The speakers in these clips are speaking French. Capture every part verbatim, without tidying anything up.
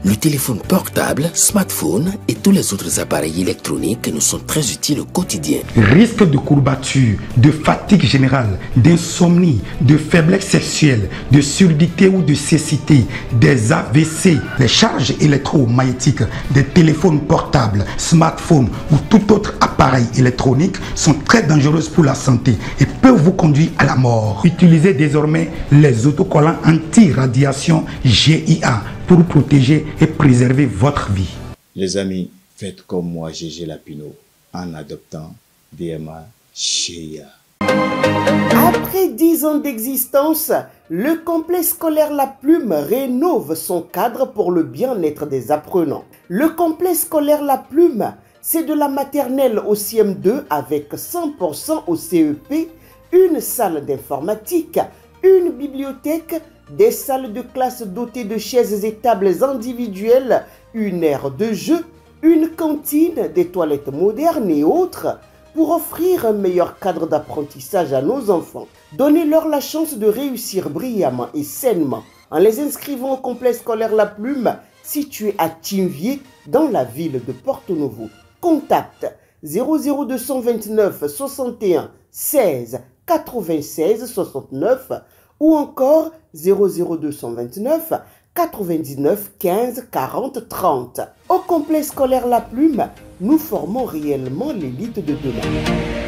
Le téléphone portable, smartphone et tous les autres appareils électroniques nous sont très utiles au quotidien. Risque de courbature, de fatigue générale, d'insomnie, de faiblesse sexuelle, de surdité ou de cécité, des A V C, les charges électromagnétiques des téléphones portables, smartphones ou tout autre appareil électronique sont très dangereuses pour la santé et peuvent vous conduire à la mort. Utilisez désormais les autocollants anti-radiation G I A pour protéger et préserver votre vie. Les amis, faites comme moi, Gégé Lapino, en adoptant D M A G I A. Après dix ans d'existence, le complexe scolaire La Plume rénove son cadre pour le bien-être des apprenants. Le complexe scolaire La Plume, c'est de la maternelle au C M deux avec cent pour cent au C E P, une salle d'informatique, une bibliothèque, des salles de classe dotées de chaises et tables individuelles, une aire de jeu, une cantine, des toilettes modernes et autres, pour offrir un meilleur cadre d'apprentissage à nos enfants. Donnez-leur la chance de réussir brillamment et sainement en les inscrivant au complexe scolaire La Plume, situé à Tinvier, dans la ville de Porto-Novo. Contact zéro zéro deux cent vingt-neuf soixante et un seize quatre-vingt-seize soixante-neuf ou encore zéro zéro deux cent vingt-neuf quatre-vingt-dix-neuf quinze quarante trente. Au complexe scolaire La Plume, nous formons réellement l'élite de demain.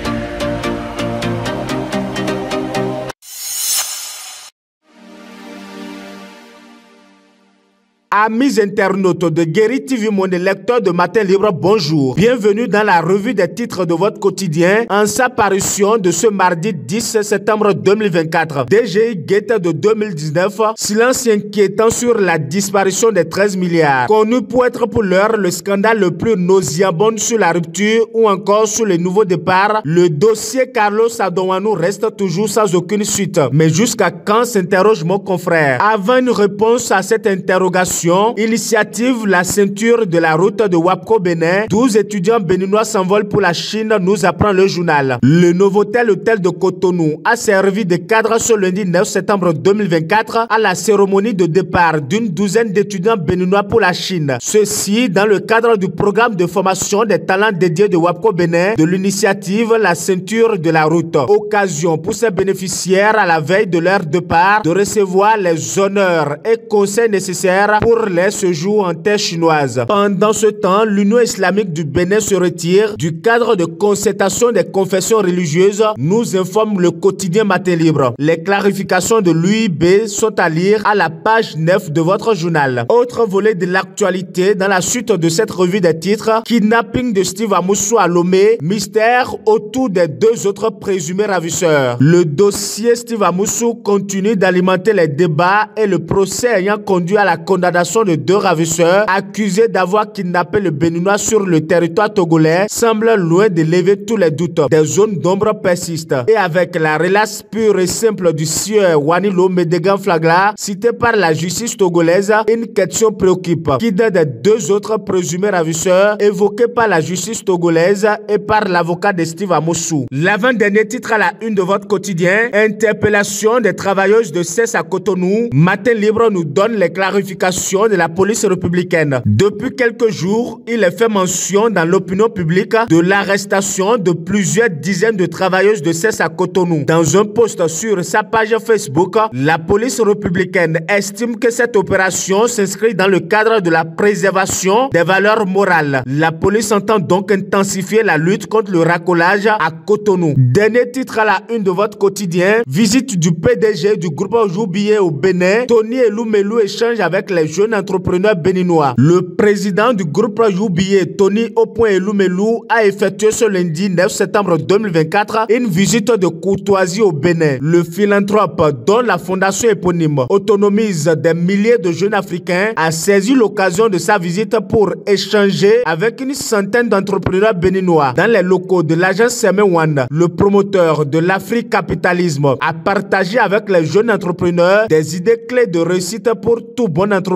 Amis internautes de Guéri T V Monde, lecteurs de Matin Libre, bonjour. Bienvenue dans la revue des titres de votre quotidien en sa parution de ce mardi dix septembre deux mille vingt-quatre. D G I guette de deux mille dix-neuf, silence inquiétant sur la disparition des treize milliards. Connu pour être pour l'heure le scandale le plus nauséabond sur la rupture ou encore sur le nouveau départ, le dossier Carlos Adouanou reste toujours sans aucune suite. Mais jusqu'à quand, s'interroge mon confrère? Avant une réponse à cette interrogation, initiative la ceinture de la route de Wapko-Bénin, douze étudiants béninois s'envolent pour la Chine, nous apprend le journal. Le Novotel Hôtel de Cotonou a servi de cadre ce lundi neuf septembre deux mille vingt-quatre à la cérémonie de départ d'une douzaine d'étudiants béninois pour la Chine. Ceci dans le cadre du programme de formation des talents dédiés de Wapko-Bénin de l'initiative la ceinture de la route. Occasion pour ces bénéficiaires à la veille de leur départ de recevoir les honneurs et conseils nécessaires pour les séjours en terre chinoise. Pendant ce temps, l'Union islamique du Bénin se retire du cadre de concertation des confessions religieuses, nous informe le quotidien Matin Libre. Les clarifications de l'U I B sont à lire à la page neuf de votre journal. Autre volet de l'actualité dans la suite de cette revue des titres, kidnapping de Steve Amoussou à Lomé, mystère autour des deux autres présumés ravisseurs. Le dossier Steve Amoussou continue d'alimenter les débats et le procès ayant conduit à la condamnation de deux ravisseurs accusés d'avoir kidnappé le Béninois sur le territoire togolais semble loin de lever tous les doutes. Des zones d'ombre persistent. Et avec la relace pure et simple du sieur Wanilo Medegan Flagla, cité par la justice togolaise, une question préoccupe. Qui des deux autres présumés ravisseurs évoqués par la justice togolaise et par l'avocat de Steve Amoussou. L'avant-dernier titre à la une de votre quotidien, interpellation des travailleuses de C E S à Cotonou. Matin Libre nous donne les clarifications de la police républicaine. Depuis quelques jours, il est fait mention dans l'opinion publique de l'arrestation de plusieurs dizaines de travailleuses de C E S à Cotonou. Dans un post sur sa page Facebook, la police républicaine estime que cette opération s'inscrit dans le cadre de la préservation des valeurs morales. La police entend donc intensifier la lutte contre le racolage à Cotonou. Dernier titre à la une de votre quotidien, visite du P D G du groupe Joubié au Bénin. Tony Eloumelou échange avec les jeunes entrepreneurs béninois. Le président du groupe Joubié, Tony Eloumelou, a effectué ce lundi neuf septembre deux mille vingt-quatre une visite de courtoisie au Bénin. Le philanthrope, dont la fondation éponyme autonomise des milliers de jeunes africains, a saisi l'occasion de sa visite pour échanger avec une centaine d'entrepreneurs béninois dans les locaux de l'agence Semewan. Le promoteur de l'Afrique Capitalisme a partagé avec les jeunes entrepreneurs des idées clés de réussite pour tout bon entrepreneur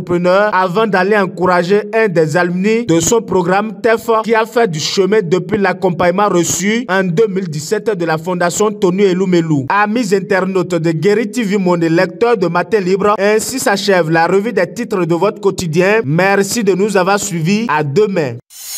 entrepreneurs avant d'aller encourager un des alumni de son programme T E F qui a fait du chemin depuis l'accompagnement reçu en deux mille dix-sept de la Fondation Tony Eloumelou. Amis internautes de Guéri T V Monde, lecteurs de Matin Libre, ainsi s'achève la revue des titres de votre quotidien. Merci de nous avoir suivis. À demain.